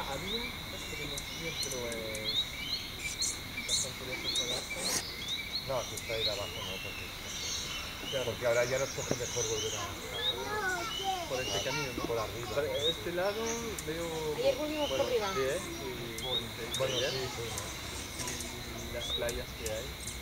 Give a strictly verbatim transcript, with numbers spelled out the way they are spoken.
había, pero no sé, pero es bastante lejos para esto. No, si está ahí de abajo no, porque, Claro, porque ahora ya nos coge mejor volver a, por este camino, ¿no? por arriba. Por este lado veo, Ayer volvimos bueno, por arriba. pies y bonitos Bueno, playas sí, sí, ¿no? y las playas que hay.